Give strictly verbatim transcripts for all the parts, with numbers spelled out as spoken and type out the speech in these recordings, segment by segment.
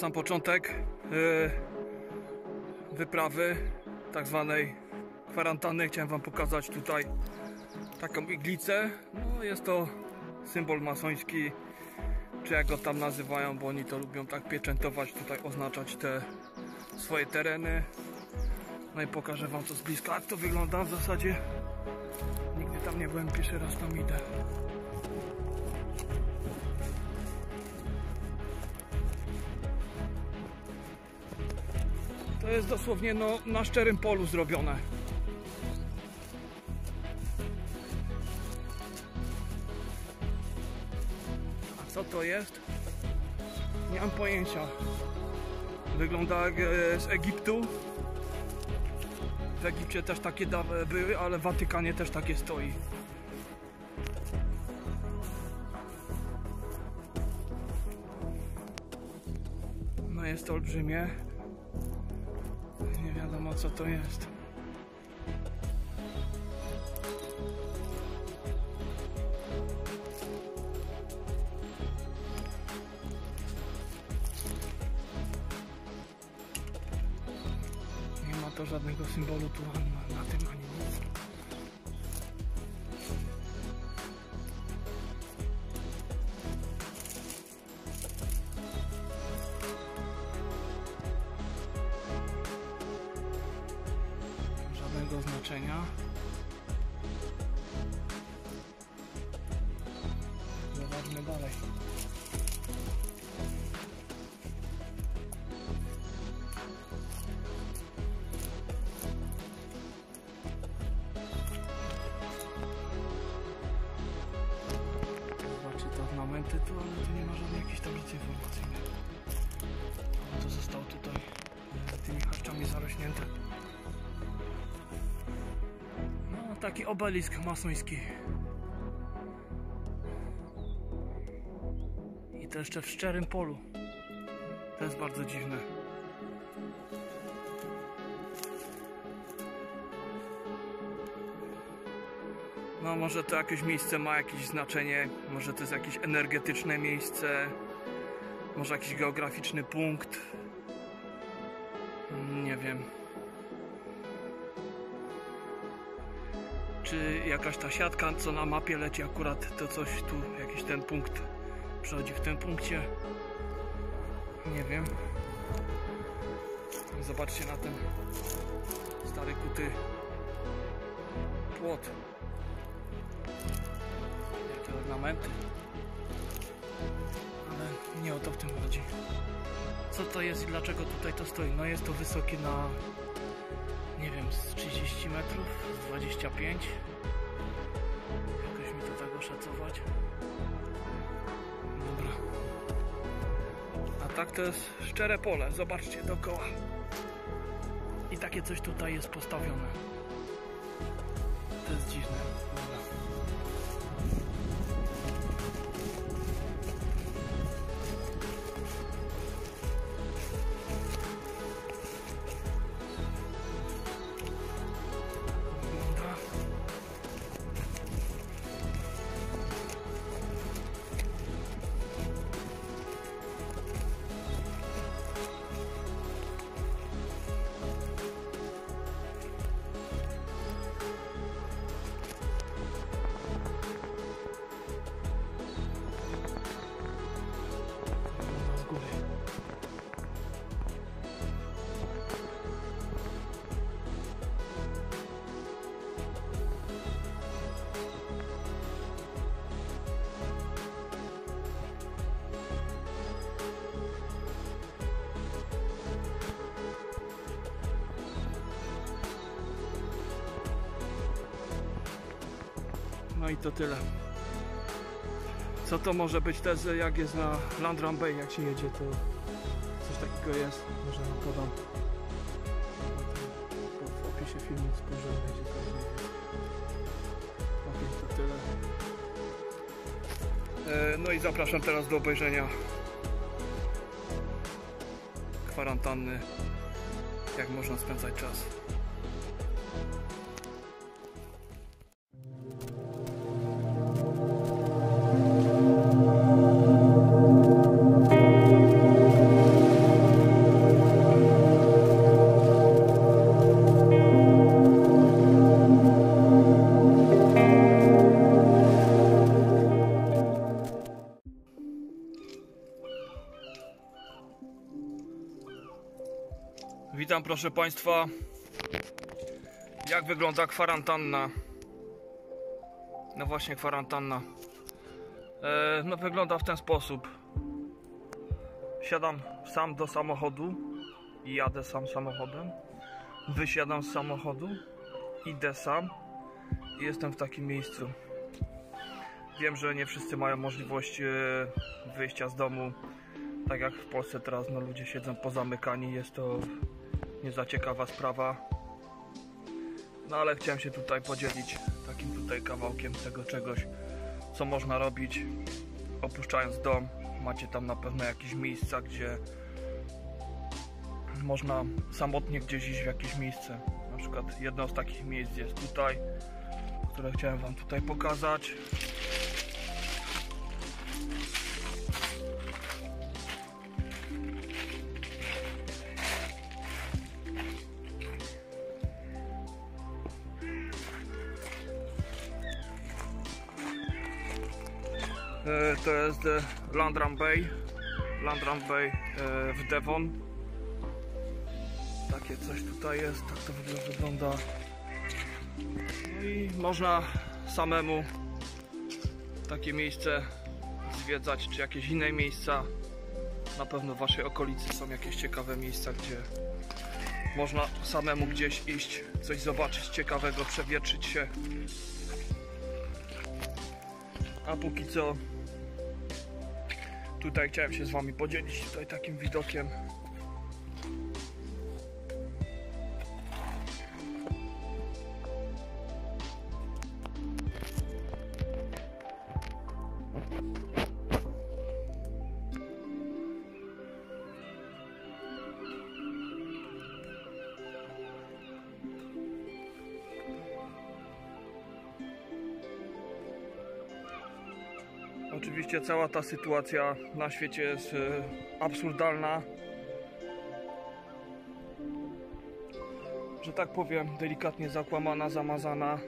sam początek wyprawy, tak zwanej kwarantanny. Chciałem wam pokazać tutaj taką iglicę. No, jest to symbol masoński, czy jak go tam nazywają, bo oni to lubią tak pieczętować, tutaj oznaczać te swoje tereny. No i pokażę wam to z bliska, jak to wygląda w zasadzie. Nigdy tam nie byłem, pierwszy raz tam idę. To jest dosłownie no, na szczerym polu zrobione. A co to jest? Nie mam pojęcia. Wygląda jak z Egiptu. W Egipcie też takie były, ale w Watykanie też takie stoi. No jest to olbrzymie. Nie wiadomo co to jest. Nie ma to żadnego symbolu tu na, na tym ani nic. Żadnego znaczenia. Zobaczmy dalej. Zobaczcie te ornamenty tu, ale tu nie ma żadnej jakiejś tablicy informacyjnej. To zostało tutaj tymi harczami zarośnięte. No, taki obelisk masoński. I to jeszcze w szczerym polu. To jest bardzo dziwne. No może to jakieś miejsce ma jakieś znaczenie, może to jest jakieś energetyczne miejsce, może jakiś geograficzny punkt. Nie wiem. Czy jakaś ta siatka, co na mapie leci akurat, to coś tu, jakiś ten punkt przechodzi w tym punkcie. Nie wiem. Zobaczcie na ten stary kuty płot. Jakie ornamenty. Ale nie o to w tym chodzi. Co to jest i dlaczego tutaj to stoi? No jest to wysokie na, nie wiem, z trzydzieści metrów, z dwadzieścia pięć. Jakoś mi to tak oszacować. Dobra. A tak to jest szczere pole. Zobaczcie dookoła. I takie coś tutaj jest postawione. To jest dziwne. Dobra. No i to tyle. Co to może być też, jak jest na Landrum Bay, jak się jedzie, to coś takiego jest. Może wam podam. W opisie filmu spojrzymy, gdzie to jest. Ok, to tyle. No i zapraszam teraz do obejrzenia kwarantanny, jak można spędzać czas. wam, proszę państwa, jak wygląda kwarantanna. No właśnie, kwarantanna. E, no wygląda w ten sposób. Siadam sam do samochodu i jadę sam samochodem. Wysiadam z samochodu, idę sam i jestem w takim miejscu. Wiem, że nie wszyscy mają możliwość wyjścia z domu. Tak jak w Polsce teraz, no ludzie siedzą pozamykani, jest to nie za ciekawa sprawa. No ale chciałem się tutaj podzielić takim tutaj kawałkiem tego czegoś, co można robić opuszczając dom. Macie tam na pewno jakieś miejsca, gdzie można samotnie gdzieś iść w jakieś miejsce. Na przykład jedno z takich miejsc jest tutaj, które chciałem wam tutaj pokazać. To jest Landrum Bay, Landrum Bay w Devon. Takie coś tutaj jest, tak to wygląda. No i można samemu takie miejsce zwiedzać, czy jakieś inne miejsca. Na pewno w waszej okolicy są jakieś ciekawe miejsca, gdzie można samemu gdzieś iść, coś zobaczyć ciekawego, przewietrzyć się. A póki co tutaj chciałem się z wami podzielić tutaj takim widokiem. Oczywiście cała ta sytuacja na świecie jest absurdalna, że tak powiem, delikatnie zakłamana, zamazana.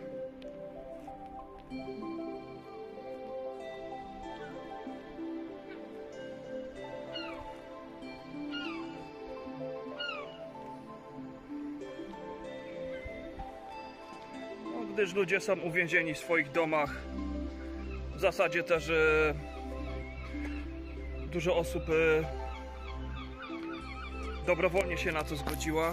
No, gdyż ludzie są uwięzieni w swoich domach. W zasadzie też e, dużo osób e, dobrowolnie się na to zgodziła.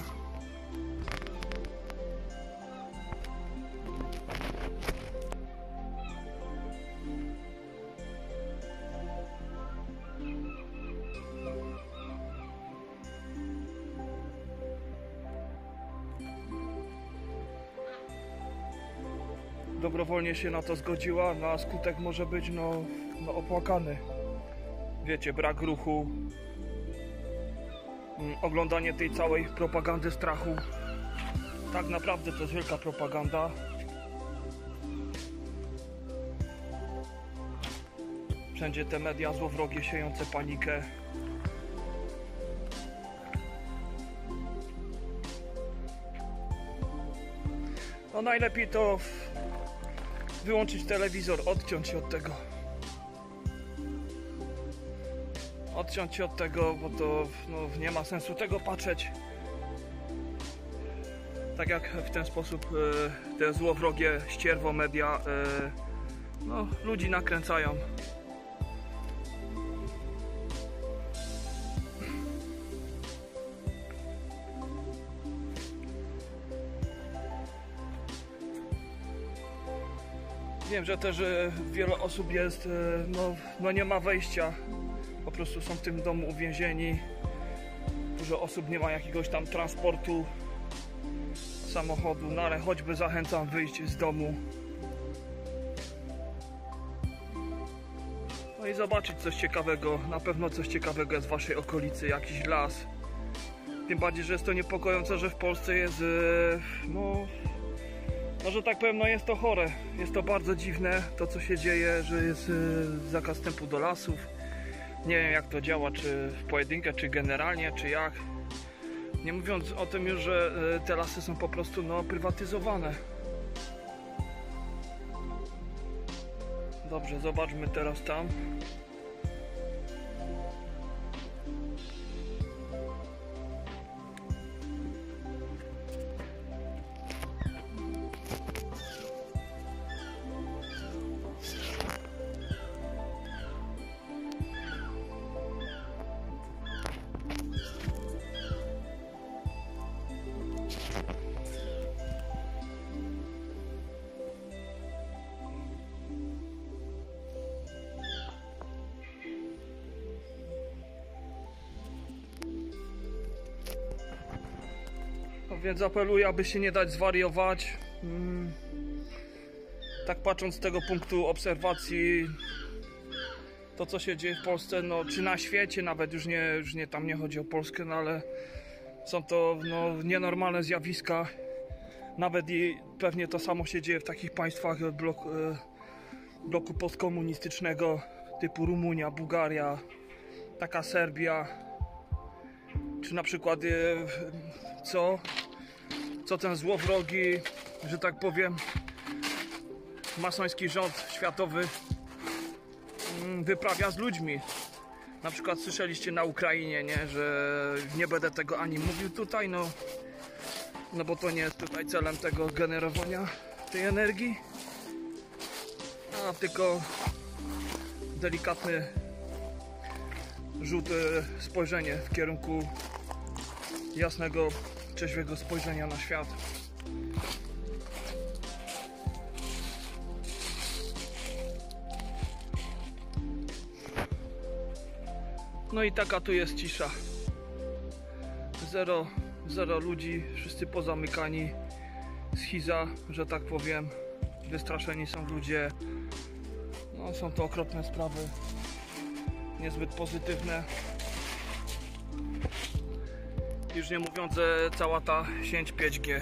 Dobrowolnie się na to zgodziła, no a skutek może być no, no opłakany. Wiecie, brak ruchu, oglądanie tej całej propagandy strachu. Tak naprawdę to jest wielka propaganda. Wszędzie te media złowrogie siejące panikę. No najlepiej to wyłączyć telewizor, odciąć się od tego. Odciąć się od tego, bo to no, nie ma sensu tego patrzeć. Tak jak w ten sposób e, te złowrogie ścierwo media e, no, ludzi nakręcają. Wiem, że też e, wiele osób jest, e, no, no nie ma wejścia, po prostu są w tym domu uwięzieni. Dużo osób nie ma jakiegoś tam transportu, samochodu, no ale choćby zachęcam wyjść z domu. No i zobaczyć coś ciekawego, na pewno coś ciekawego jest w waszej okolicy, jakiś las. Tym bardziej, że jest to niepokojące, że w Polsce jest, e, no... No, że tak powiem, no jest to chore, jest to bardzo dziwne, to co się dzieje, że jest y, zakaz wstępu do lasów. Nie wiem jak to działa, czy w pojedynkę, czy generalnie, czy jak. Nie mówiąc o tym już, że y, te lasy są po prostu no, prywatyzowane. Dobrze, zobaczmy teraz tam. No więc apeluję, aby się nie dać zwariować. Hmm. Tak patrząc z tego punktu obserwacji, to co się dzieje w Polsce, no czy na świecie nawet, już nie, już nie tam nie chodzi o Polskę, no ale są to no, nienormalne zjawiska. Nawet i pewnie to samo się dzieje w takich państwach bloku, bloku postkomunistycznego typu Rumunia, Bułgaria, taka Serbia, czy na przykład co, co ten złowrogi, że tak powiem, masoński rząd światowy wyprawia z ludźmi. Na przykład słyszeliście na Ukrainie, nie, że nie będę tego ani mówił tutaj, no, no bo to nie jest tutaj celem tego generowania tej energii, a tylko delikatny rzut, spojrzenie w kierunku jasnego, trzeźwego spojrzenia na świat. No i taka tu jest cisza. Zero, zero ludzi, wszyscy pozamykani. Schiza, że tak powiem. Wystraszeni są ludzie. No, są to okropne sprawy. Niezbyt pozytywne. Już nie mówiąc, że cała ta sieć pięć G.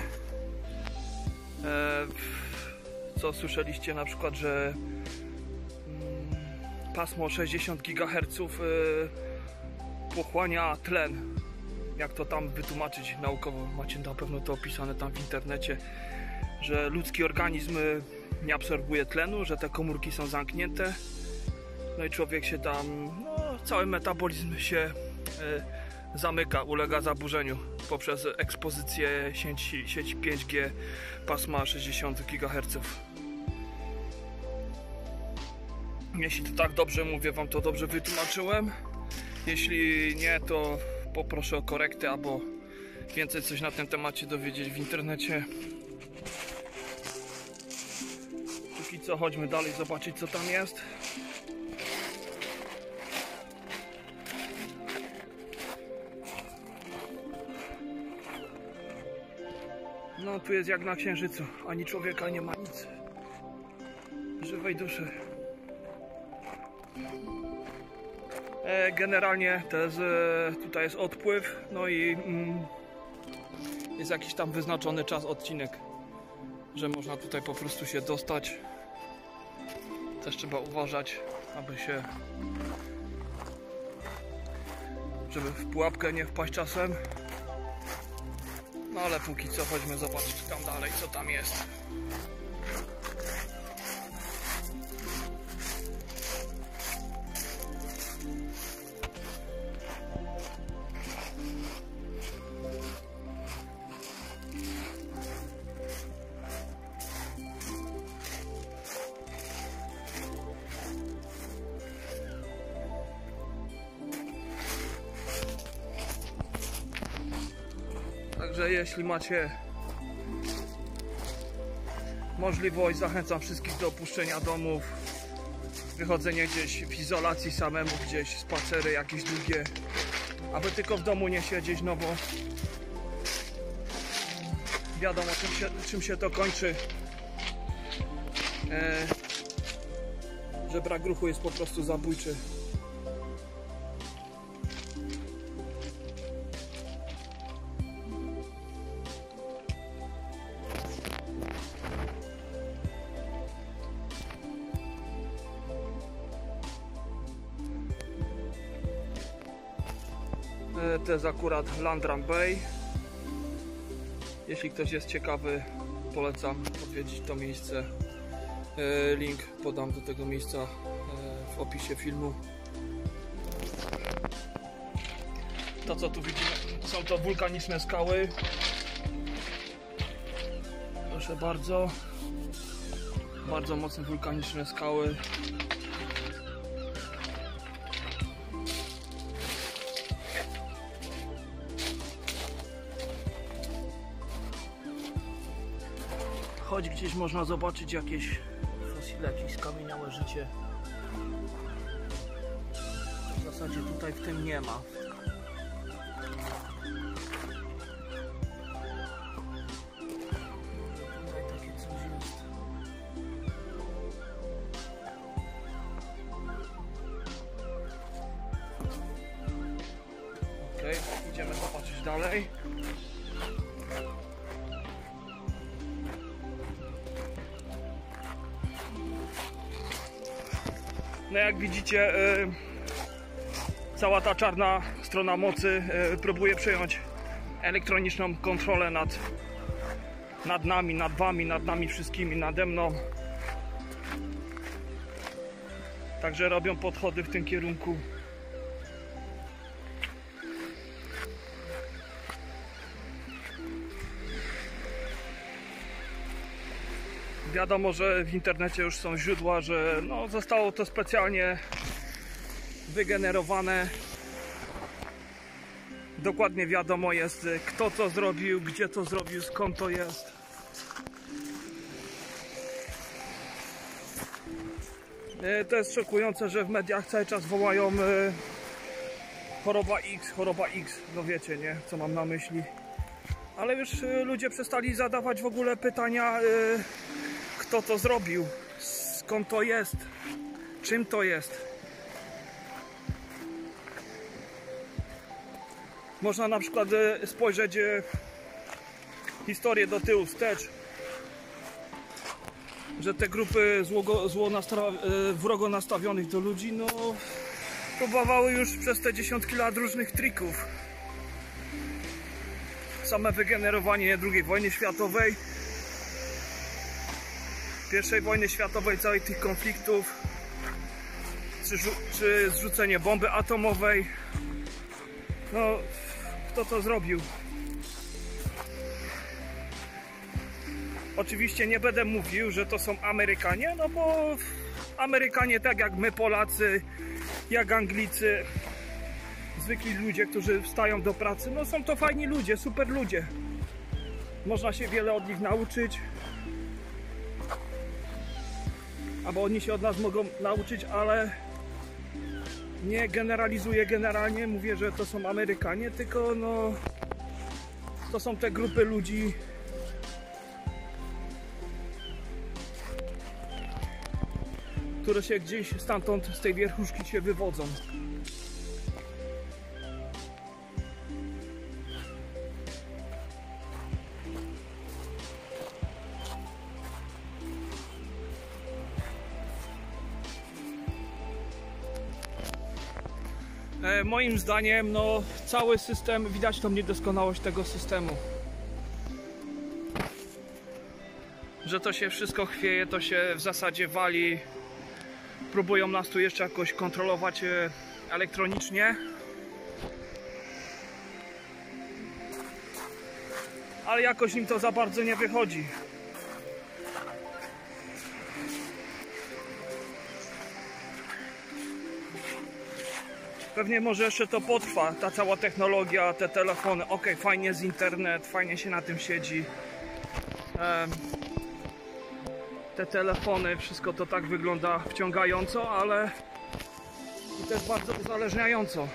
E, co słyszeliście na przykład, że mm, pasmo sześćdziesiąt gigaherców e, pochłania tlen. Jak to tam wytłumaczyć naukowo? Macie na pewno to opisane tam w internecie, że ludzki organizm nie absorbuje tlenu, że te komórki są zamknięte. No i człowiek się tam, no, cały metabolizm się y, zamyka, ulega zaburzeniu poprzez ekspozycję sieci, sieci pięć G pasma sześćdziesiąt gigaherców. Jeśli to tak dobrze mówię, wam to dobrze wytłumaczyłem. Jeśli nie, to poproszę o korektę albo więcej coś na tym temacie dowiedzieć w internecie. Póki co chodźmy dalej zobaczyć, co tam jest. No tu jest jak na Księżycu, ani człowieka nie ma, nic żywej duszy. Generalnie to jest, tutaj jest odpływ, no i mm, jest jakiś tam wyznaczony czas, odcinek, że można tutaj po prostu się dostać. Też trzeba uważać, aby się, żeby w pułapkę nie wpaść czasem. No ale póki co chodźmy zobaczyć tam dalej, co tam jest. Także jeśli macie możliwość, zachęcam wszystkich do opuszczenia domów, wychodzenie gdzieś w izolacji samemu, gdzieś spacery jakieś długie, aby tylko w domu nie siedzieć, no bo wiadomo czym się, czym się to kończy, e, że brak ruchu jest po prostu zabójczy. To jest akurat Landram Bay. Jeśli ktoś jest ciekawy, polecam odwiedzić to miejsce. Link podam do tego miejsca w opisie filmu. To co tu widzimy, są to wulkaniczne skały. Proszę bardzo. Bardzo mocne wulkaniczne skały. Choć gdzieś można zobaczyć jakieś fosile, jakieś skamieniałe życie. W zasadzie tutaj w tym nie ma. dalej. No jak widzicie, yy, cała ta czarna strona mocy yy, próbuje przejąć elektroniczną kontrolę nad, nad nami, nad wami, nad nami wszystkimi, nade mną. Także robią podchody w tym kierunku. Wiadomo, że w internecie już są źródła, że no, zostało to specjalnie wygenerowane. Dokładnie wiadomo jest, kto to zrobił, gdzie to zrobił, skąd to jest. To jest szokujące, że w mediach cały czas wołają choroba X, choroba X. No wiecie, nie? Co mam na myśli. Ale już ludzie przestali zadawać w ogóle pytania, kto to zrobił, skąd to jest, czym to jest. Można na przykład spojrzeć historię do tyłu, wstecz, że te grupy zło, zło nastra, wrogo nastawionych do ludzi, no próbowały już przez te dziesiątki lat różnych trików. Same wygenerowanie drugiej wojny światowej, pierwszej wojny światowej, całej tych konfliktów, czy, czy zrzucenie bomby atomowej. No, kto to zrobił? Oczywiście nie będę mówił, że to są Amerykanie, no bo Amerykanie, tak jak my Polacy, jak Anglicy, zwykli ludzie, którzy wstają do pracy, no są to fajni ludzie, super ludzie. Można się wiele od nich nauczyć, albo oni się od nas mogą nauczyć, ale nie generalizuję generalnie, mówię, że to są Amerykanie, tylko no to są te grupy ludzi, które się gdzieś stamtąd, z tej wierchuszki się wywodzą. E, moim zdaniem, no, cały system, widać tą niedoskonałość tego systemu. Że to się wszystko chwieje, to się w zasadzie wali. Próbują nas tu jeszcze jakoś kontrolować elektronicznie. Ale jakoś im to za bardzo nie wychodzi. Pewnie może jeszcze to potrwa, ta cała technologia, te telefony. Ok, fajnie jest internet, fajnie się na tym siedzi. Um, te telefony, wszystko to tak wygląda wciągająco, ale i też bardzo uzależniająco.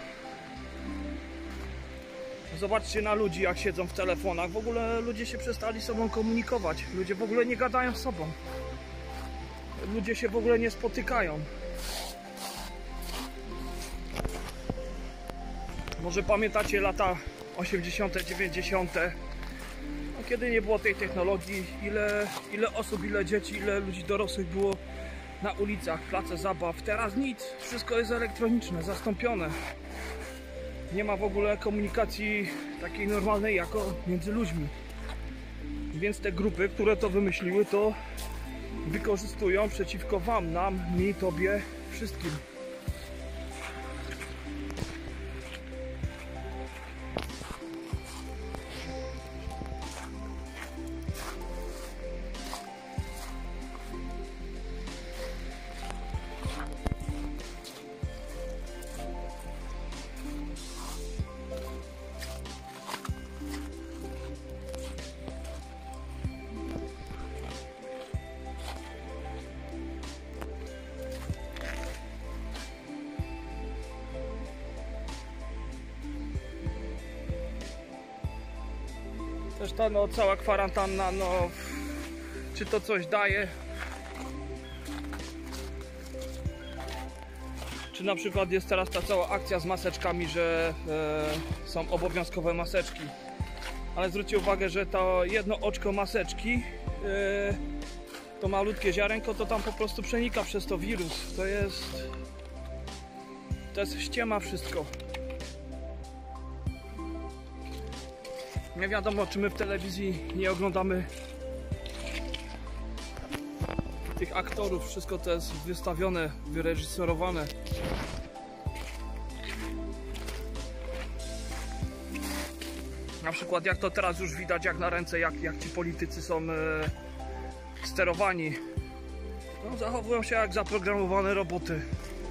Zobaczcie na ludzi, jak siedzą w telefonach. W ogóle ludzie się przestali z sobą komunikować. Ludzie w ogóle nie gadają z sobą. Ludzie się w ogóle nie spotykają. Może pamiętacie lata osiemdziesiąte, dziewięćdziesiąte, no, kiedy nie było tej technologii, ile, ile osób, ile dzieci, ile ludzi dorosłych było na ulicach, place zabaw. Teraz nic, wszystko jest elektroniczne, zastąpione. Nie ma w ogóle komunikacji takiej normalnej jako między ludźmi. Więc te grupy, które to wymyśliły, to wykorzystują przeciwko wam, nam, mi, tobie, wszystkim. Też ta no, cała kwarantanna, no, czy to coś daje? Czy na przykład jest teraz ta cała akcja z maseczkami, że e, są obowiązkowe maseczki. Ale zwróćcie uwagę, że to jedno oczko maseczki, e, to malutkie ziarenko, to tam po prostu przenika przez to wirus. To jest... To jest ściema wszystko. Nie wiadomo, czy my w telewizji nie oglądamy tych aktorów. Wszystko to jest wystawione, wyreżyserowane. Na przykład jak to teraz już widać, jak na ręce, jak, jak ci politycy są e, sterowani. No, zachowują się jak zaprogramowane roboty.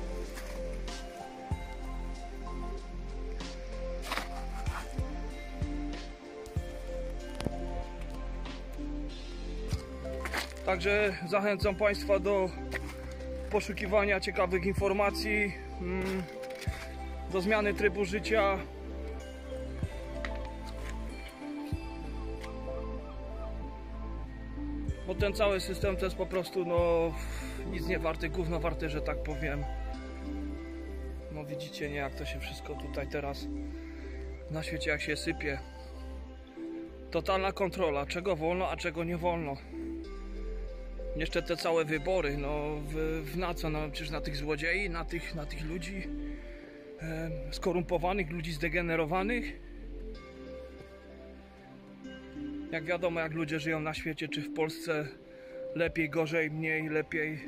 Także zachęcam Państwa do poszukiwania ciekawych informacji, do zmiany trybu życia. Bo ten cały system to jest po prostu no nic nie warty, gówno warty, że tak powiem. No widzicie, nie, jak to się wszystko tutaj teraz na świecie jak się sypie. Totalna kontrola, czego wolno, a czego nie wolno. Jeszcze te całe wybory, no w, w na co? No przecież na tych złodziei, na tych, na tych ludzi e, skorumpowanych, ludzi zdegenerowanych. Jak wiadomo, jak ludzie żyją na świecie, czy w Polsce lepiej, gorzej, mniej, lepiej.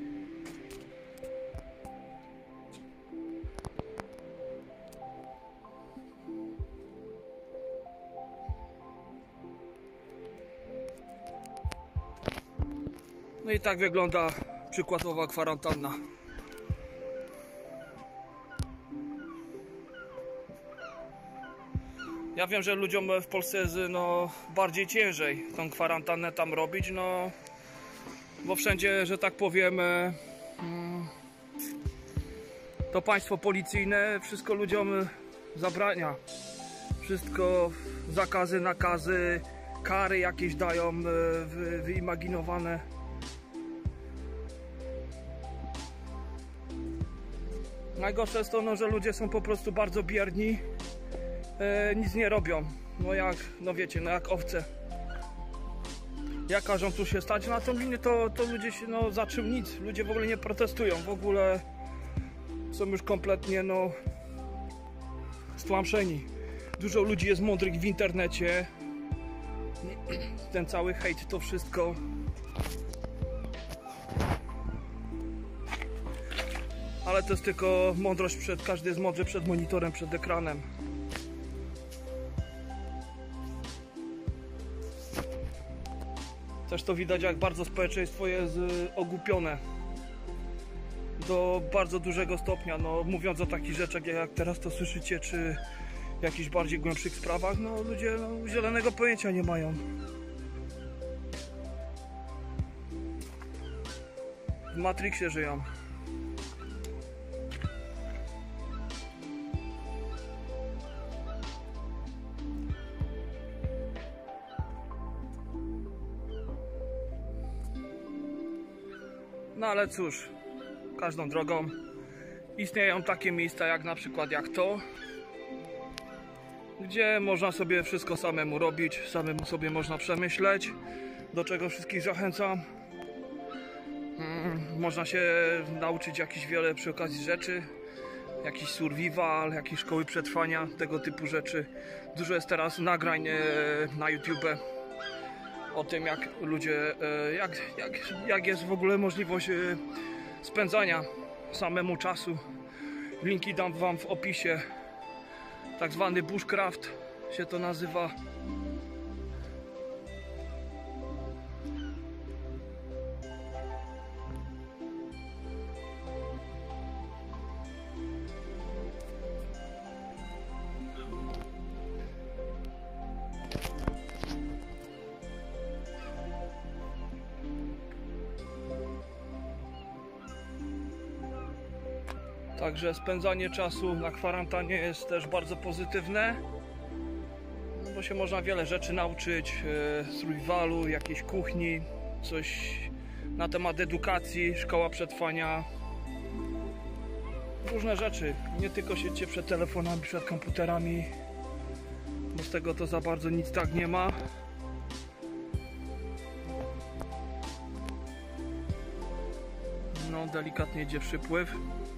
No i tak wygląda przykładowa kwarantanna. Ja wiem, że ludziom w Polsce jest no, bardziej ciężej tą kwarantannę tam robić, no bo wszędzie, że tak powiem, to państwo policyjne wszystko ludziom zabrania. Wszystko, zakazy, nakazy, kary jakieś dają wy, wyimaginowane. Najgorsze jest to, no, że ludzie są po prostu bardzo bierni, e, nic nie robią, no jak, no wiecie, no jak owce. Jak każą tu się stać na tą linię, to, to ludzie się, no za czym nic, ludzie w ogóle nie protestują, w ogóle są już kompletnie, no, stłamszeni. Dużo ludzi jest mądrych w internecie, ten cały hejt, to wszystko. Ale to jest tylko mądrość przed, każdy jest mądry przed monitorem, przed ekranem. Też to widać, jak bardzo społeczeństwo jest ogłupione. Do bardzo dużego stopnia, no mówiąc o takich rzeczach, jak teraz to słyszycie, czy jakichś bardziej głębszych sprawach, no ludzie no, zielonego pojęcia nie mają. W Matrixie żyją. No ale cóż, każdą drogą istnieją takie miejsca jak na przykład jak to, gdzie można sobie wszystko samemu robić, samemu sobie można przemyśleć, do czego wszystkich zachęcam. Hmm, można się nauczyć jakichś wiele przy okazji rzeczy, jakiś survival, jakieś szkoły przetrwania, tego typu rzeczy. Dużo jest teraz nagrań na YouTube o tym, jak ludzie, jak, jak, jak jest w ogóle możliwość spędzania samemu czasu. Linki dam wam w opisie. Tak zwany bushcraft się to nazywa. Także spędzanie czasu na kwarantannie jest też bardzo pozytywne, no bo się można wiele rzeczy nauczyć, e, survivalu, jakiejś kuchni, coś na temat edukacji, szkoła przetrwania. różne rzeczy. Nie tylko siedźcie przed telefonami, przed komputerami, bo z tego to za bardzo nic tak nie ma. No, delikatnie idzie przypływ.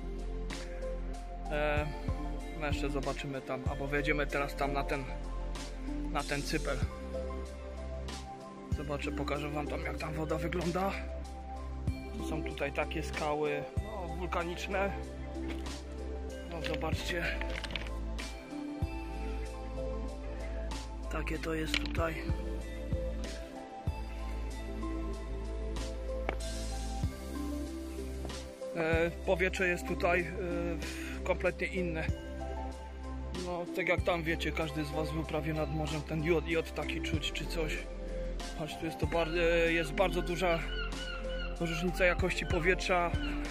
E, no jeszcze zobaczymy tam, albo wjedziemy teraz tam na ten na ten cypel. Zobaczę, pokażę wam tam, jak tam woda wygląda. To są tutaj takie skały, no, wulkaniczne. No zobaczcie. Takie to jest tutaj. E, powietrze jest tutaj e, kompletnie inne. No tak jak tam wiecie, każdy z was był prawie nad morzem, ten jod, jod taki czuć czy coś. Choć tu jest to bardzo, jest bardzo duża różnica jakości powietrza.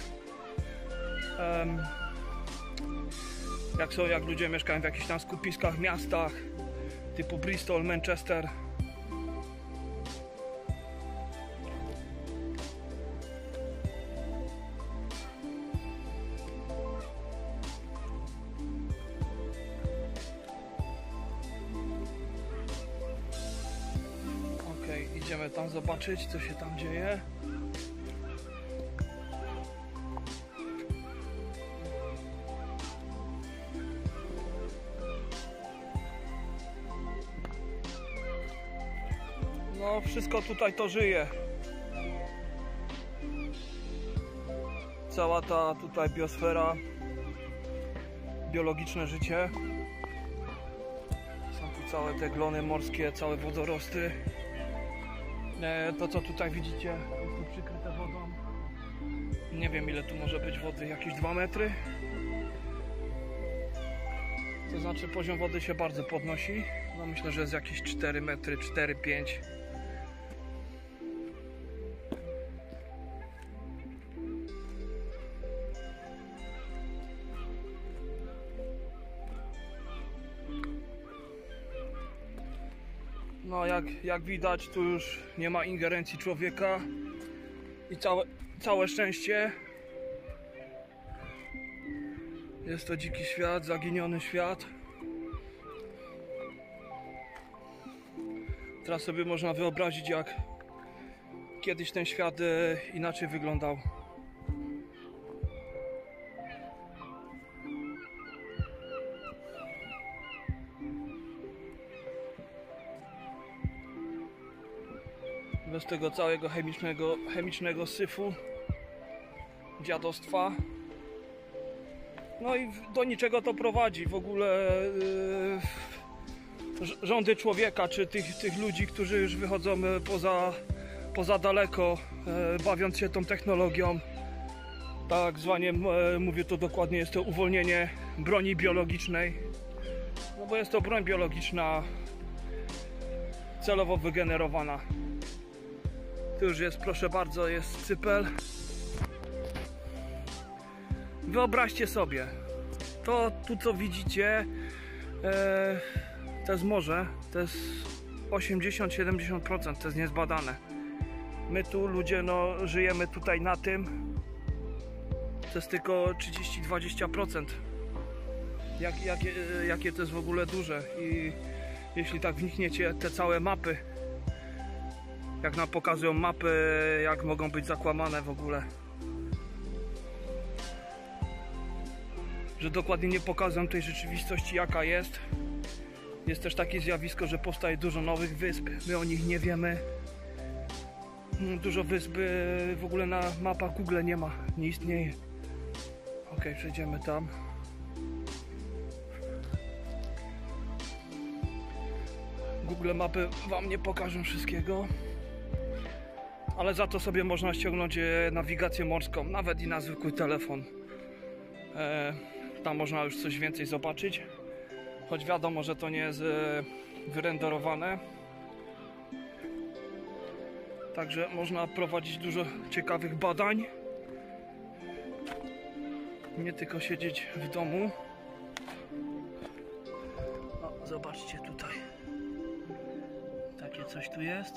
Um, jak są, jak ludzie mieszkają w jakichś tam skupiskach, miastach typu Bristol, Manchester. Okej, idziemy tam zobaczyć, co się tam dzieje. No, wszystko tutaj to żyje. Cała ta tutaj biosfera, biologiczne życie. Są tu całe te glony morskie, całe wodorosty. To, co tutaj widzicie, jest tu przykryte wodą. Nie wiem, ile tu może być wody, jakieś dwa metry. To znaczy, poziom wody się bardzo podnosi. No, myślę, że jest jakieś cztery metry, cztery pięć. No, jak, jak widać, tu już nie ma ingerencji człowieka i całe, całe szczęście. Jest to dziki świat, zaginiony świat. Teraz sobie można wyobrazić, jak kiedyś ten świat inaczej wyglądał. Bez tego całego chemicznego, chemicznego syfu, dziadostwa. No i do niczego to prowadzi. W ogóle yy, rządy człowieka, czy tych, tych ludzi, którzy już wychodzą poza, poza daleko, yy, bawiąc się tą technologią. Tak zwanie, yy, mówię to dokładnie, jest to uwolnienie broni biologicznej. No bo jest to broń biologiczna, celowo wygenerowana. Tu już jest, proszę bardzo, jest cypel. Wyobraźcie sobie, to tu co widzicie, e, to jest morze, to jest osiemdziesiąt do siedemdziesięciu procent, to jest niezbadane. My tu ludzie, no, żyjemy tutaj na tym, to jest tylko trzydzieści do dwudziestu procent. Jak, jakie, jakie to jest w ogóle duże. I jeśli tak wnikniecie, te całe mapy, jak nam pokazują mapy, jak mogą być zakłamane w ogóle. Że dokładnie nie pokazują tej rzeczywistości, jaka jest. Jest też takie zjawisko, że powstaje dużo nowych wysp, my o nich nie wiemy. Dużo wysp w ogóle na mapach Google nie ma, nie istnieje. Ok, przejdziemy tam. Google mapy wam nie pokażą wszystkiego. Ale za to sobie można ściągnąć nawigację morską, nawet i na zwykły telefon. E, tam można już coś więcej zobaczyć. Choć wiadomo, że to nie jest e, wyrenderowane. Także można prowadzić dużo ciekawych badań. Nie tylko siedzieć w domu. O, zobaczcie tutaj. Takie coś tu jest.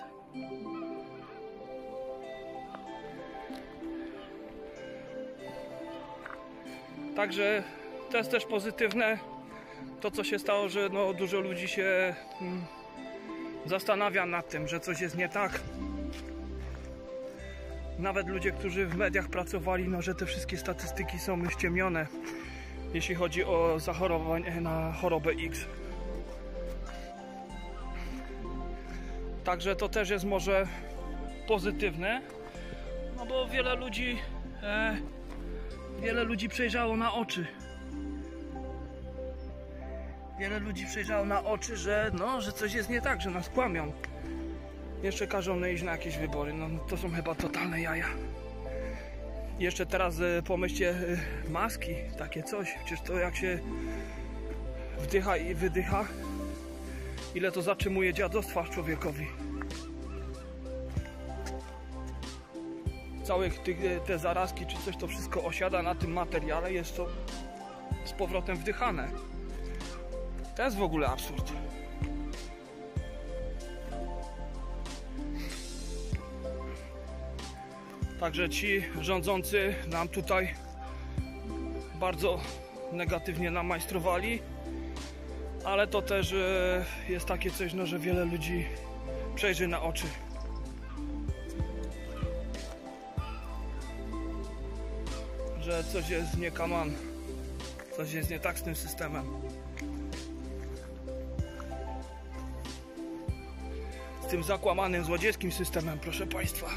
Także to jest też pozytywne. To, co się stało, że no, dużo ludzi się hmm, zastanawia nad tym, że coś jest nie tak. Nawet ludzie, którzy w mediach pracowali, no, że te wszystkie statystyki są ściemnione, jeśli chodzi o zachorowanie na chorobę X. Także to też jest może pozytywne, no bo wiele ludzi e, wiele ludzi przejrzało na oczy. Wiele ludzi przejrzało na oczy, że no, że coś jest nie tak, że nas kłamią. Jeszcze każą iść na jakieś wybory, no to są chyba totalne jaja. Jeszcze teraz e, pomyślcie, e, maski, takie coś, przecież to jak się wdycha i wydycha, ile to zatrzymuje dziadostwa człowiekowi. Całe te zarazki czy coś, to wszystko osiada na tym materiale, jest to z powrotem wdychane. To jest w ogóle absurd. Także ci rządzący nam tutaj bardzo negatywnie namajstrowali, ale to też e, jest takie coś, no, że wiele ludzi przejrzy na oczy. Że coś jest nie kaman, coś jest nie tak z tym systemem. Z tym zakłamanym, złodziejskim systemem, proszę Państwa.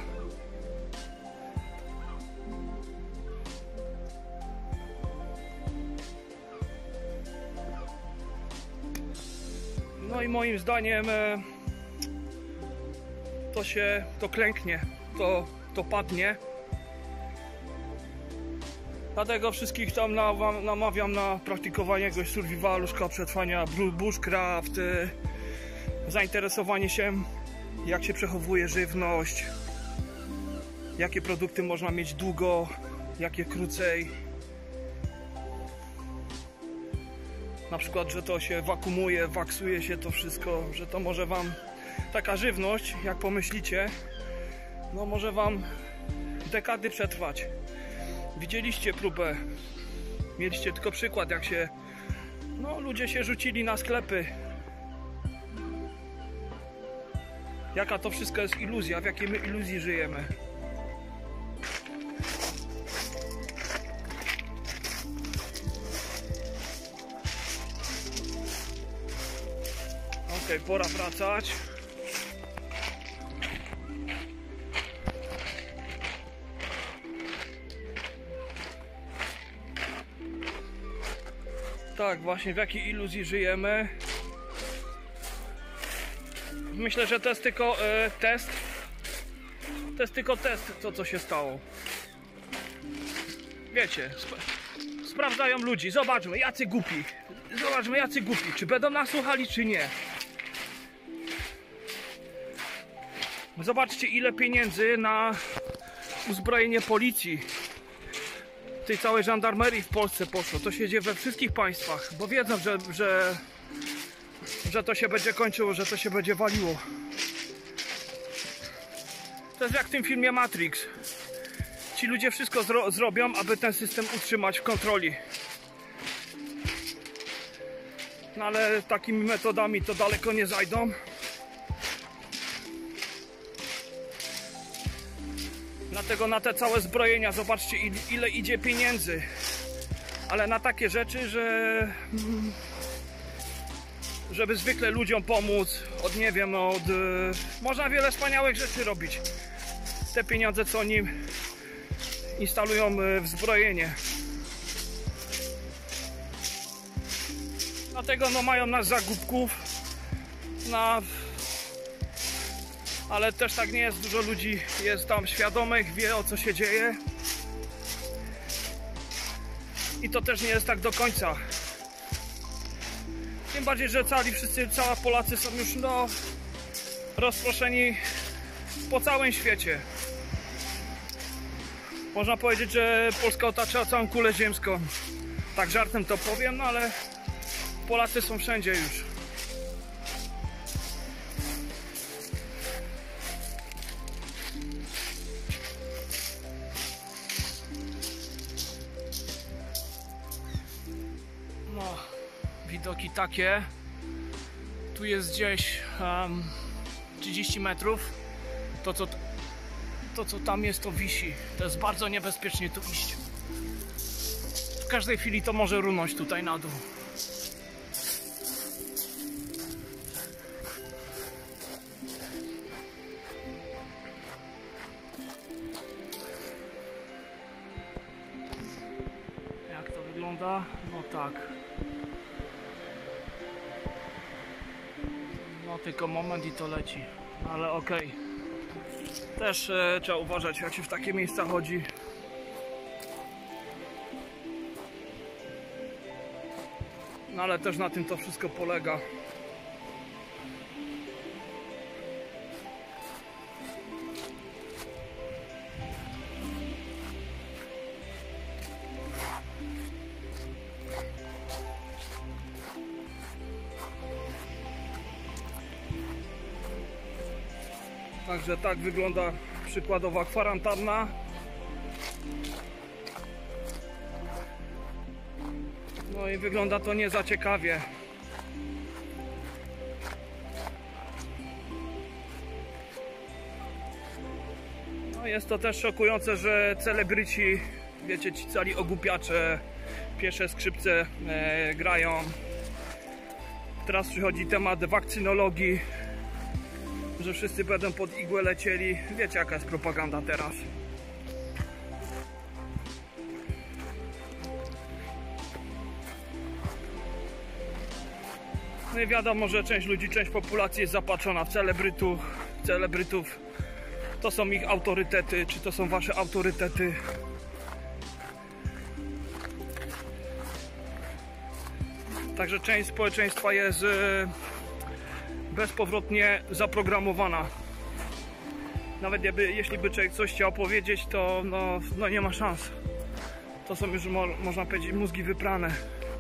No i moim zdaniem to się, to klęknie, to, to padnie. Dlatego wszystkich tam namawiam na praktykowanie jakiegoś survivalu, szkoły przetrwania, bushcraft, zainteresowanie się, jak się przechowuje żywność, jakie produkty można mieć długo, jakie krócej. Na przykład, że to się wakumuje, waksuje się to wszystko, że to może wam taka żywność, jak pomyślicie, no może wam dekady przetrwać. Widzieliście próbę, mieliście tylko przykład, jak się, no ludzie się rzucili na sklepy. Jaka to wszystko jest iluzja, w jakiej my iluzji żyjemy. Okej, pora wracać. Tak, właśnie w jakiej iluzji żyjemy. Myślę, że to jest tylko e, test. To jest tylko test, to co się stało. Wiecie, sp sprawdzają ludzi. Zobaczmy, jacy głupi. Zobaczmy, jacy głupi. Czy będą nas słuchali, czy nie. Zobaczcie, ile pieniędzy na uzbrojenie policji, tej całej żandarmerii w Polsce poszło. To się dzieje we wszystkich państwach, bo wiedzą, że, że, że to się będzie kończyło, że to się będzie waliło. To jest jak w tym filmie Matrix. Ci ludzie wszystko zro zrobią, aby ten system utrzymać w kontroli. No ale takimi metodami to daleko nie zajdą. Dlatego na te całe zbrojenia, zobaczcie, ile idzie pieniędzy. Ale na takie rzeczy, że żeby zwykle ludziom pomóc, od nie wiem, od można wiele wspaniałych rzeczy robić. Te pieniądze, co oni instalują w zbrojenie. Dlatego no mają nas za głupków. Na ale też tak nie jest, dużo ludzi jest tam świadomych, wie, o co się dzieje. I to też nie jest tak do końca. Tym bardziej, że cali wszyscy, cała Polacy są już no rozproszeni po całym świecie. Można powiedzieć, że Polska otacza całą kulę ziemską. Tak żartem to powiem, no ale Polacy są wszędzie już. widoki takie. Tu jest gdzieś um, trzydzieści metrów. To co, to co tam jest, to wisi. To jest bardzo niebezpiecznie tu iść. W każdej chwili to może runąć tutaj na dół. Jak to wygląda? No tak. No tylko moment i to leci. Ale okej. Okay. Też e, trzeba uważać, jak się w takie miejsca chodzi. No ale też na tym to wszystko polega. Także tak wygląda przykładowa kwarantanna. No i wygląda to nie za ciekawie. No jest to też szokujące, że celebryci, wiecie, ci cali ogłupiacze, pierwsze skrzypce e, grają. Teraz przychodzi temat wakcynologii, że wszyscy będą pod igłę lecieli. Wiecie, jaka jest propaganda teraz. No i wiadomo, że część ludzi, część populacji jest zapatrzona w celebrytów. celebrytów. To są ich autorytety, czy to są wasze autorytety. Także część społeczeństwa jest bezpowrotnie zaprogramowana. Nawet jakby, jeśli by człowiek coś chciał powiedzieć, to no, no nie ma szans. To są już, mo można powiedzieć, mózgi wyprane.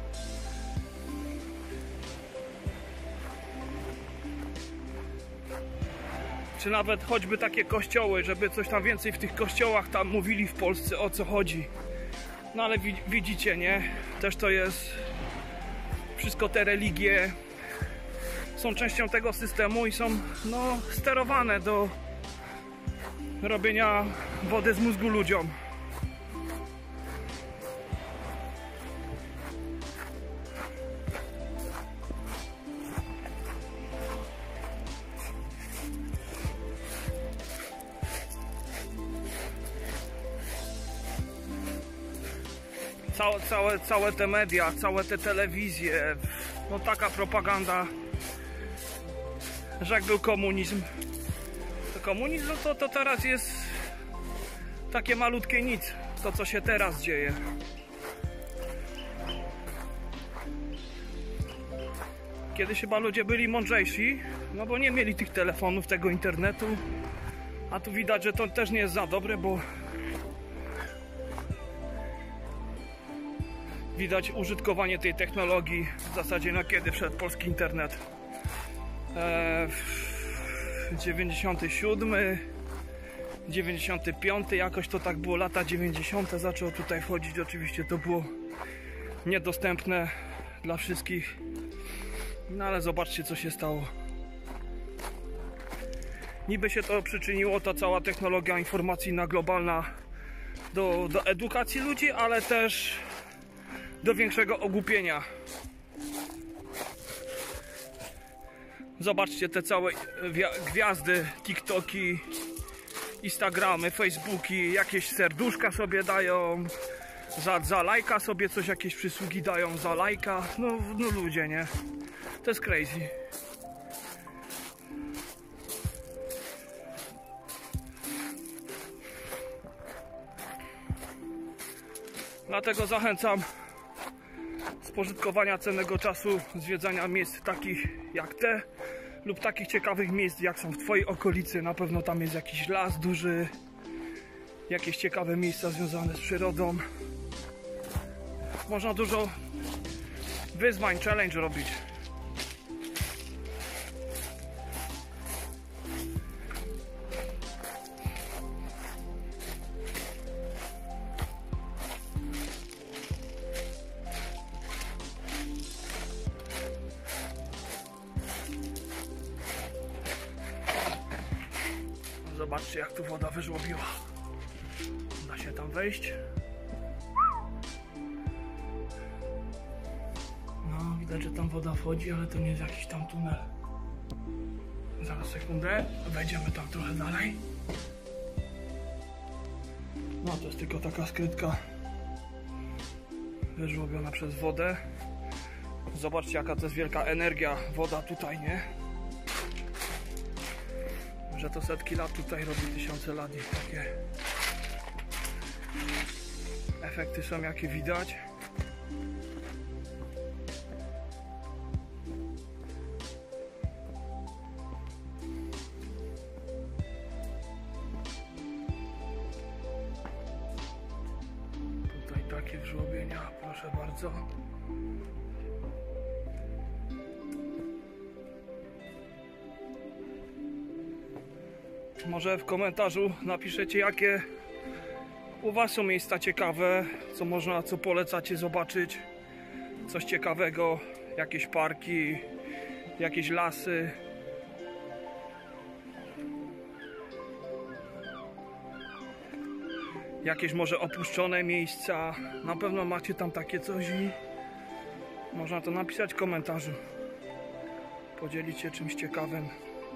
Czy nawet choćby takie kościoły, żeby coś tam więcej w tych kościołach tam mówili w Polsce, o co chodzi. No ale wi widzicie, nie? Też to jest... Wszystko te religie są częścią tego systemu i są no, sterowane do robienia wody z mózgu ludziom. Całe, całe, całe te media, całe te telewizje, no taka propaganda, że jak był komunizm, to komunizm to, to teraz jest takie malutkie nic, to co się teraz dzieje. Kiedyś chyba ludzie byli mądrzejsi, no bo nie mieli tych telefonów, tego internetu, a tu widać, że to też nie jest za dobre, bo widać użytkowanie tej technologii w zasadzie, no kiedy wszedł polski internet. Eee, dziewięćdziesiąty siódmy, dziewięćdziesiąty piąty, jakoś to tak było, lata dziewięćdziesiąte zaczęło tutaj wchodzić. Oczywiście to było niedostępne dla wszystkich. No ale zobaczcie, co się stało. Niby się to przyczyniło, ta cała technologia informacyjna globalna, do, do edukacji ludzi, ale też do większego ogłupienia. Zobaczcie te całe gwiazdy, TikToki, Instagramy, Facebooki, jakieś serduszka sobie dają, za, za lajka sobie coś, jakieś przysługi dają za lajka. No, no ludzie, nie? To jest crazy. Dlatego zachęcam spożytkowania cennego czasu, zwiedzania miejsc takich jak te lub takich ciekawych miejsc jak są w twojej okolicy. Na pewno tam jest jakiś las duży, jakieś ciekawe miejsca związane z przyrodą. Można dużo wyzwań, challenge robić. Zobaczcie, jak tu woda wyżłobiła. Da się tam wejść. No, widać, że tam woda wchodzi, ale to nie jest jakiś tam tunel. Zaraz sekundę, wejdziemy tam trochę dalej. No, to jest tylko taka skrytka wyżłobiona przez wodę. Zobaczcie, jaka to jest wielka energia, woda tutaj, nie? Że to setki lat tutaj robi, tysiące lat i takie efekty są, jakie widać. Tutaj takie żłobienia, proszę bardzo. Może w komentarzu napiszecie, jakie u was są miejsca ciekawe, co można, co polecacie zobaczyć, coś ciekawego, jakieś parki, jakieś lasy. Jakieś może opuszczone miejsca. Na pewno macie tam takie coś i można to napisać w komentarzu. Podzielić się czymś ciekawym.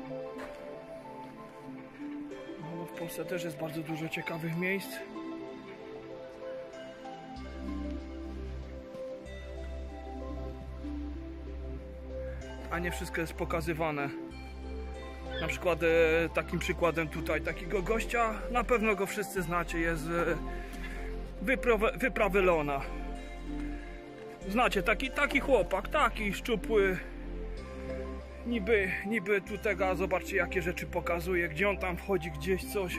No, w Polsce też jest bardzo dużo ciekawych miejsc. A nie wszystko jest pokazywane. Na przykład e, takim przykładem tutaj takiego gościa, na pewno go wszyscy znacie, jest e, wyprawy, wyprawy Leona. Znacie, taki, taki chłopak, taki szczupły. Niby, niby tutaj, a zobaczcie, jakie rzeczy pokazuje, gdzie on tam wchodzi, gdzieś coś.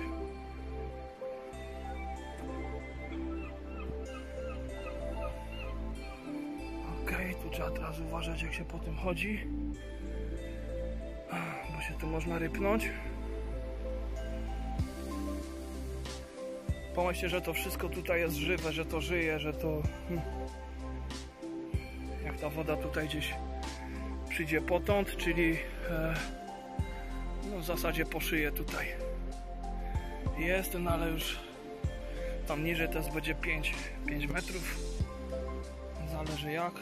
Okej, okay, tu trzeba teraz uważać, jak się po tym chodzi, bo się tu można rypnąć. Pomyślcie, że to wszystko tutaj jest żywe, że to żyje, że to... Hmm, jak ta woda tutaj gdzieś przyjdzie potąd, czyli e, no w zasadzie po szyję tutaj jest, no ale już tam niżej to będzie pięć metrów, zależy jak.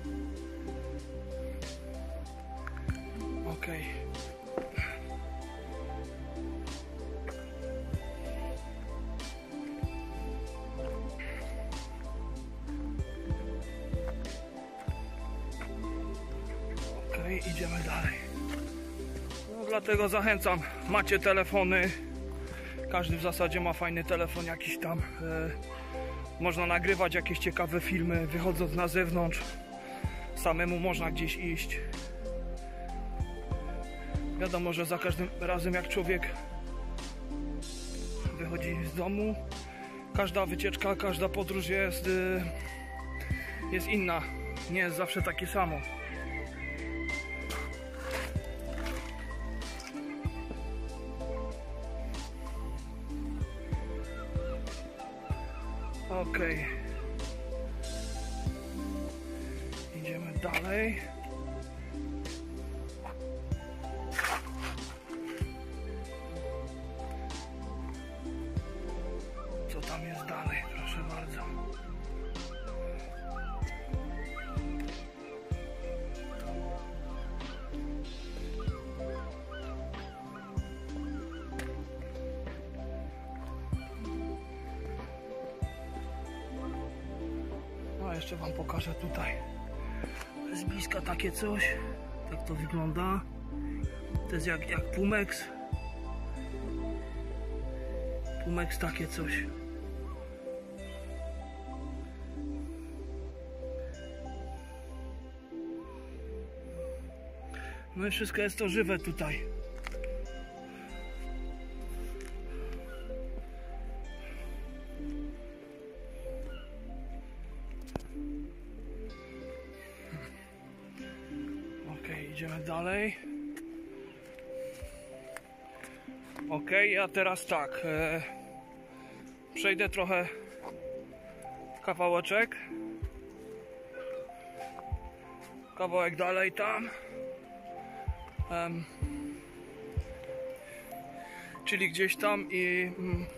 Ok. Idziemy dalej. No, dlatego zachęcam, macie telefony, każdy w zasadzie ma fajny telefon jakiś tam, e, można nagrywać jakieś ciekawe filmy, wychodząc na zewnątrz, samemu można gdzieś iść. Wiadomo, że za każdym razem, jak człowiek wychodzi z domu, każda wycieczka, każda podróż jest, e, jest inna, nie jest zawsze takie samo. Ok, idziemy dalej. Co tam jest dalej? Proszę bardzo. No, jeszcze wam pokażę tutaj z bliska takie coś. Tak to wygląda. To jest jak, jak Pumex. Pumex takie coś. No i wszystko jest to żywe tutaj. Idziemy dalej. Ok, a teraz tak. E, przejdę trochę kawałeczek. Kawałek dalej tam. Um, czyli gdzieś tam i mm,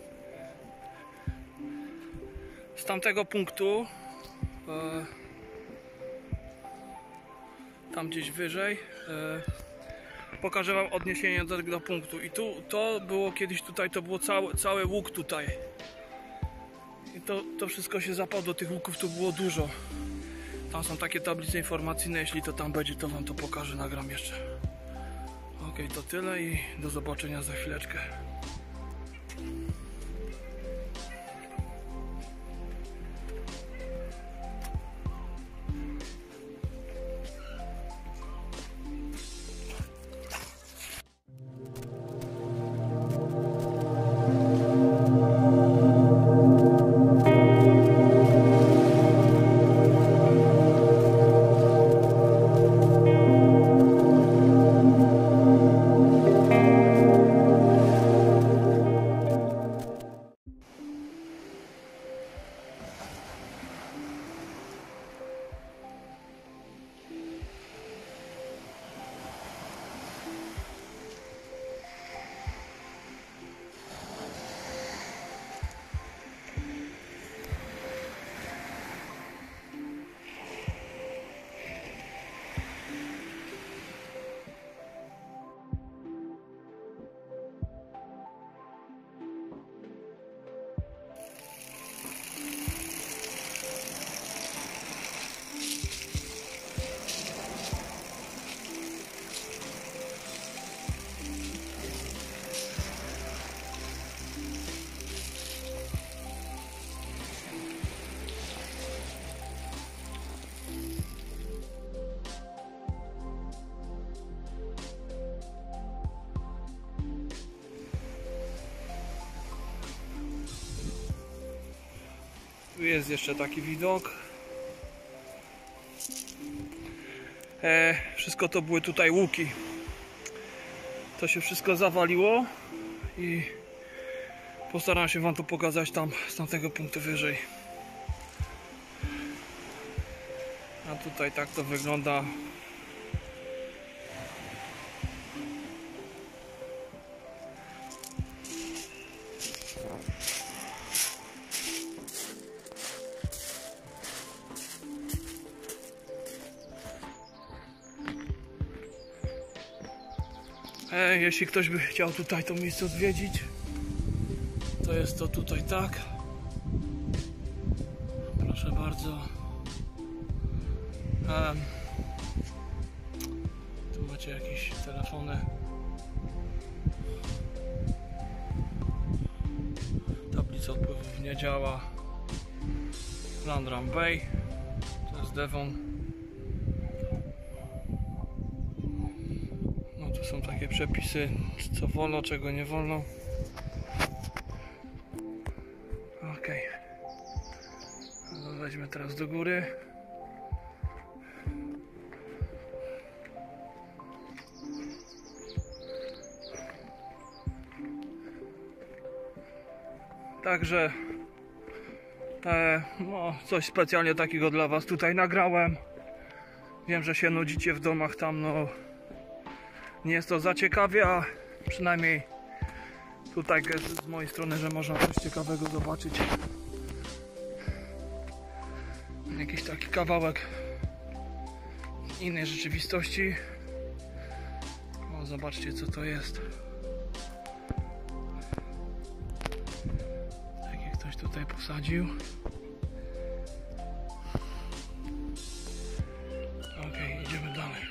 z tamtego punktu e, tam gdzieś wyżej e, pokażę wam odniesienie do tego punktu i tu to było kiedyś tutaj, to było cały, cały łuk tutaj i to, to wszystko się zapadło, tych łuków tu było dużo. Tam są takie tablice informacyjne, jeśli to tam będzie, to wam to pokażę, nagram jeszcze. Ok, to tyle i do zobaczenia za chwileczkę. Tu jest jeszcze taki widok. E, wszystko to były tutaj łuki. To się wszystko zawaliło i postaram się wam to pokazać tam z tamtego punktu wyżej. A tutaj tak to wygląda. E, jeśli ktoś by chciał tutaj to miejsce odwiedzić, to jest to tutaj tak. Proszę bardzo. E, tu macie jakieś telefony. Tablica odpływów nie działa. Landrum Bay. To jest Devon. Tu są takie przepisy, co wolno, czego nie wolno. Ok. No, weźmy teraz do góry. Także e, no, coś specjalnie takiego dla was tutaj nagrałem. Wiem, że się nudzicie w domach tam, no nie jest to za ciekawie, a przynajmniej tutaj z mojej strony, że można coś ciekawego zobaczyć. Jakiś taki kawałek innej rzeczywistości. O, zobaczcie, co to jest. Tak jak ktoś tutaj posadził. Ok, idziemy dalej.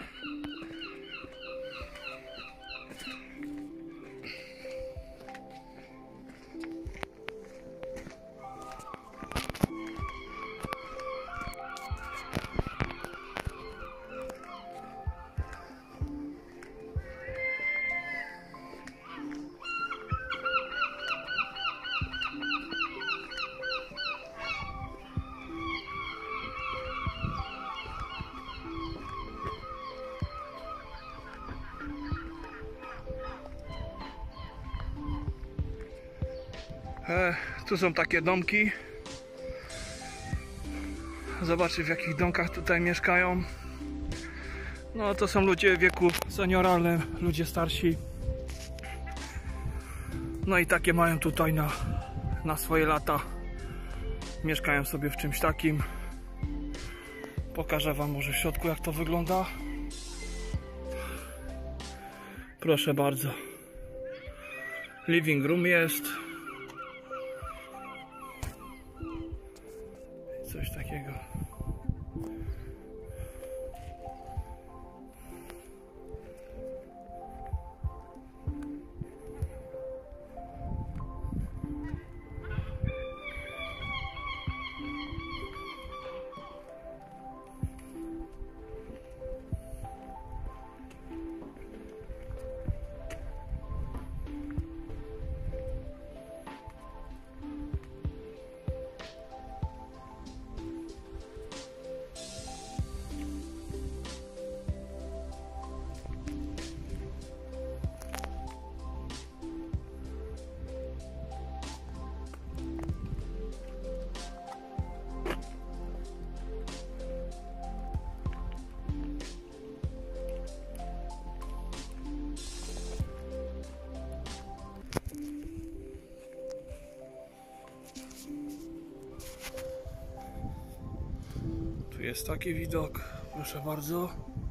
E, tu są takie domki. Zobaczcie, w jakich domkach tutaj mieszkają. No to są ludzie w wieku senioralnym, ludzie starsi. No i takie mają tutaj na, na swoje lata. Mieszkają sobie w czymś takim. Pokażę wam może w środku, jak to wygląda. Proszę bardzo. Living room jest. Coś takiego. Tu jest taki widok, proszę bardzo.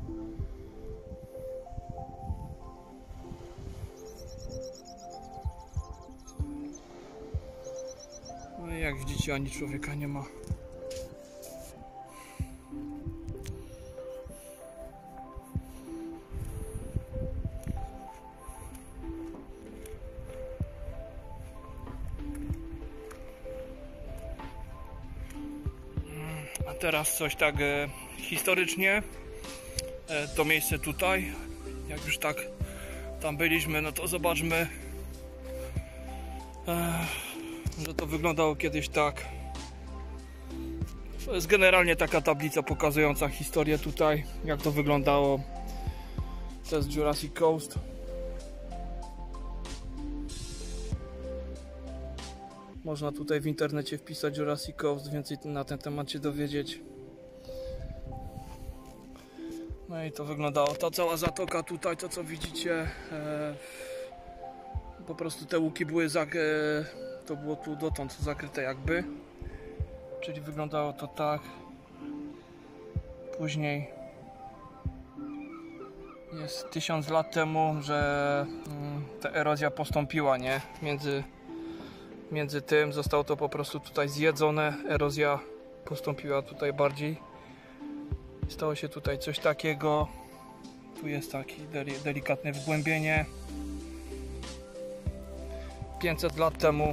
No i jak widzicie, ani człowieka nie ma. A teraz coś tak e, historycznie. E, to miejsce tutaj, jak już tak tam byliśmy, no to zobaczmy, e, że to wyglądało kiedyś tak. To jest generalnie taka tablica pokazująca historię tutaj, jak to wyglądało. To jest Jurassic Coast. Można tutaj w internecie wpisać Jurassic Coast, więcej na ten temat się dowiedzieć. No i to wyglądało. Ta cała zatoka tutaj, to co widzicie, e, po prostu te łuki były za, e, to było tu dotąd zakryte jakby. Czyli wyglądało to tak. Później jest tysiąc lat temu, że mm, ta erozja postąpiła, nie? Między Między tym zostało to po prostu tutaj zjedzone, erozja postąpiła tutaj bardziej. Stało się tutaj coś takiego. Tu jest takie delikatne wgłębienie. pięćset lat temu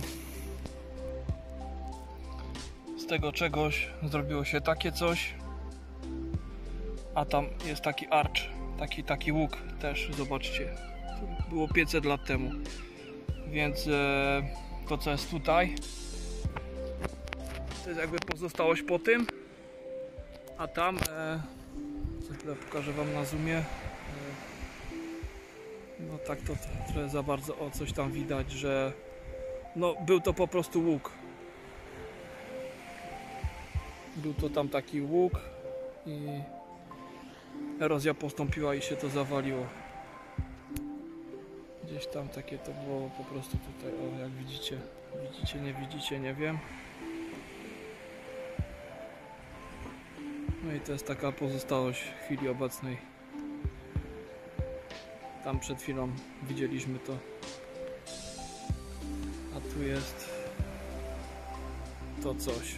z tego czegoś zrobiło się takie coś. A tam jest taki arch, taki, taki łuk też, zobaczcie. To było pięćset lat temu. Więc e, to co jest tutaj, to jest jakby pozostałość po tym, a tam, e, za chwilę pokażę wam na zoomie, e, no tak to trochę za bardzo, o coś tam widać, że no był to po prostu łuk, był to tam taki łuk i erozja postąpiła i się to zawaliło. Gdzieś tam takie to było po prostu tutaj, o jak widzicie, widzicie, nie widzicie, nie wiem. No i to jest taka pozostałość w chwili obecnej. Tam przed chwilą widzieliśmy to. A tu jest to coś.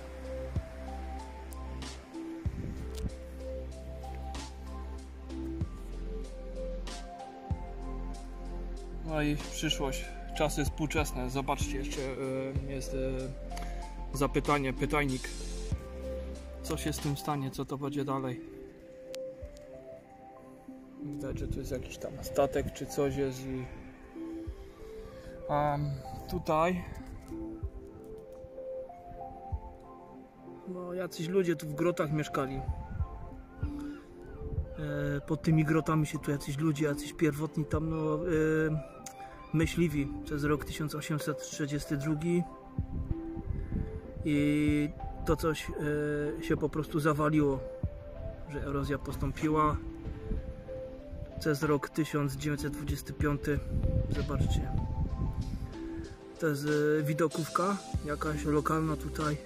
No i przyszłość, czasy współczesne. Zobaczcie, jeszcze jest zapytanie, pytajnik. Co się z tym stanie, co to będzie dalej? Widać, że tu jest jakiś tam statek czy coś jest i um, tutaj no jacyś ludzie tu w grotach mieszkali. E, pod tymi grotami się tu jacyś ludzie, jacyś pierwotni tam no e, myśliwi. To jest rok tysiąc osiemset trzydziesty drugi i to coś e, się po prostu zawaliło, że erozja postąpiła. To jest rok tysiąc dziewięćset dwudziesty piąty. Zobaczcie. To jest widokówka, jakaś lokalna tutaj,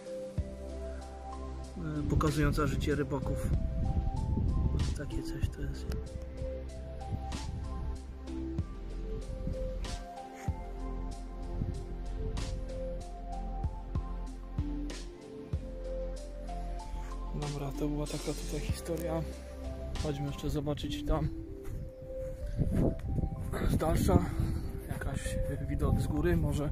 pokazująca życie rybaków. Takie coś to jest. Dobra, to była taka tutaj historia. Chodźmy jeszcze zobaczyć tam z dalsza. Jakaś widok z góry może.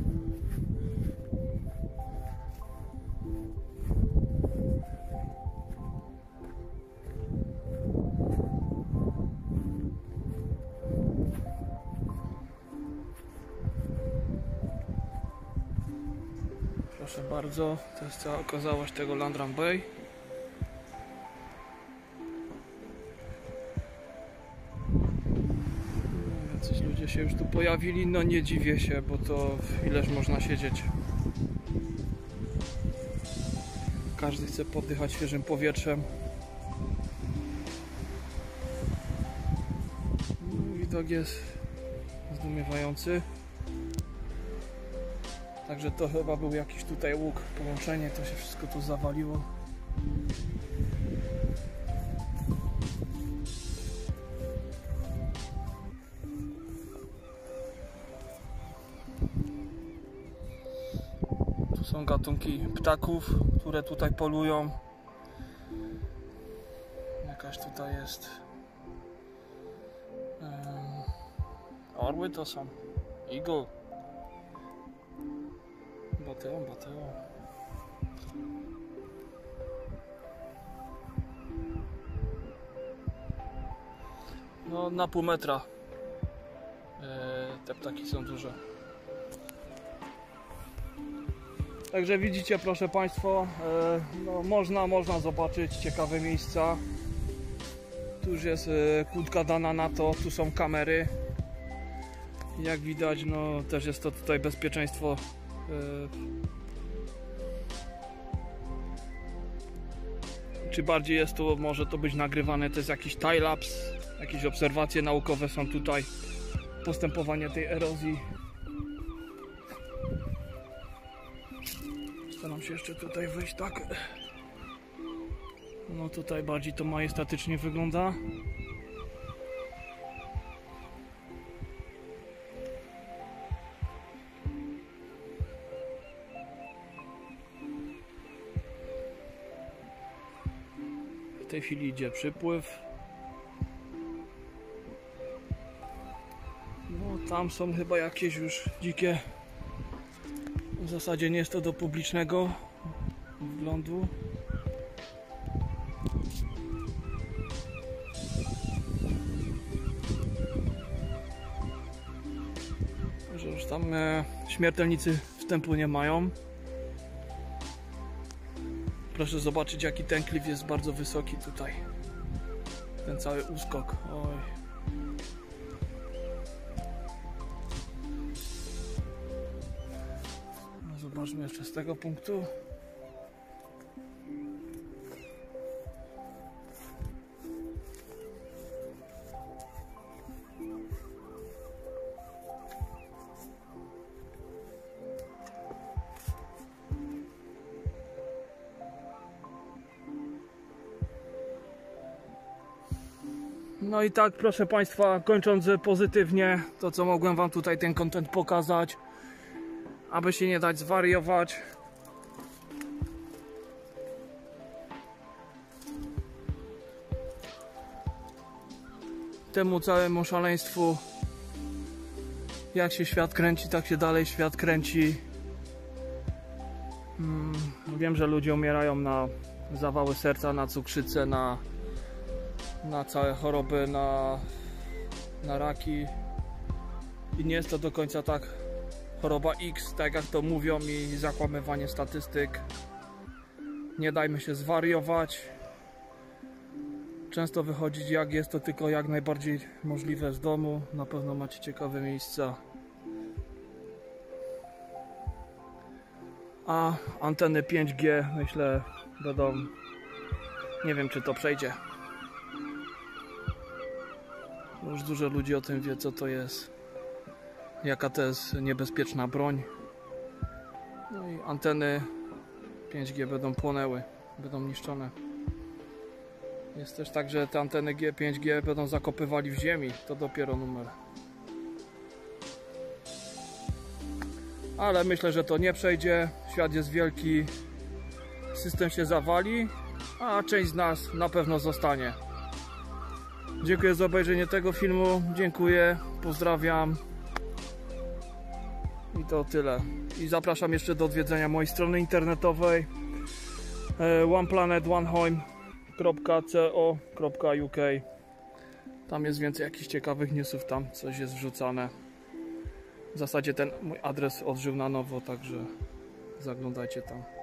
Proszę bardzo, to jest cała okazałość tego Landrum Bay. Jacyś ludzie się już tu pojawili, no nie dziwię się, bo to ileż można siedzieć. Każdy chce poddychać świeżym powietrzem. Widok jest zdumiewający. Także to chyba był jakiś tutaj łuk, połączenie, to się wszystko tu zawaliło. Tu są gatunki ptaków, które tutaj polują. Jakaś tutaj jest... Orły to są. Eagle. Bateo, bateo. No na pół metra te ptaki są duże. Także widzicie, proszę Państwa, no można, można zobaczyć ciekawe miejsca. Tu już jest kłódka dana na to, tu są kamery. Jak widać, no też jest to tutaj bezpieczeństwo. Czy bardziej jest to, może to być nagrywane, to jest jakiś time-lapse, jakieś obserwacje naukowe są tutaj, postępowanie tej erozji. Staram się jeszcze tutaj wyjść tak. No tutaj bardziej to majestatycznie wygląda. W tej chwili idzie przypływ. No tam są chyba jakieś już dzikie. W zasadzie nie jest to do publicznego wglądu. Że już tam e, śmiertelnicy wstępu nie mają. Proszę zobaczyć, jaki ten klif jest bardzo wysoki tutaj. Ten cały uskok. Oj. No zobaczmy jeszcze z tego punktu. No i tak, proszę Państwa, kończąc pozytywnie, to co mogłem Wam tutaj ten content pokazać, aby się nie dać zwariować. Temu całemu szaleństwu, jak się świat kręci, tak się dalej świat kręci. Hmm, wiem, że ludzie umierają na zawały serca, na cukrzycę, na na całe choroby, na, na raki i nie jest to do końca tak choroba X, tak jak to mówią, i zakłamywanie statystyk. Nie dajmy się zwariować. Często wychodzić, jak jest to tylko jak najbardziej możliwe z domu. Na pewno macie ciekawe miejsca. A anteny pięć G, myślę, będą, nie wiem, czy to przejdzie. Już dużo ludzi o tym wie, co to jest, jaka to jest niebezpieczna broń. anteny pięć G będą płonęły, będą niszczone. Jest też tak, że te anteny G pięć G będą zakopywali w ziemi. To dopiero numer. Ale myślę, że to nie przejdzie. Świat jest wielki. System się zawali, a część z nas na pewno zostanie. Dziękuję za obejrzenie tego filmu. Dziękuję. Pozdrawiam. I to tyle. I zapraszam jeszcze do odwiedzenia mojej strony internetowej one planet one home kropka co kropka uk. Tam jest więcej jakichś ciekawych newsów, tam coś jest wrzucane. W zasadzie ten mój adres odżył na nowo, także zaglądajcie tam.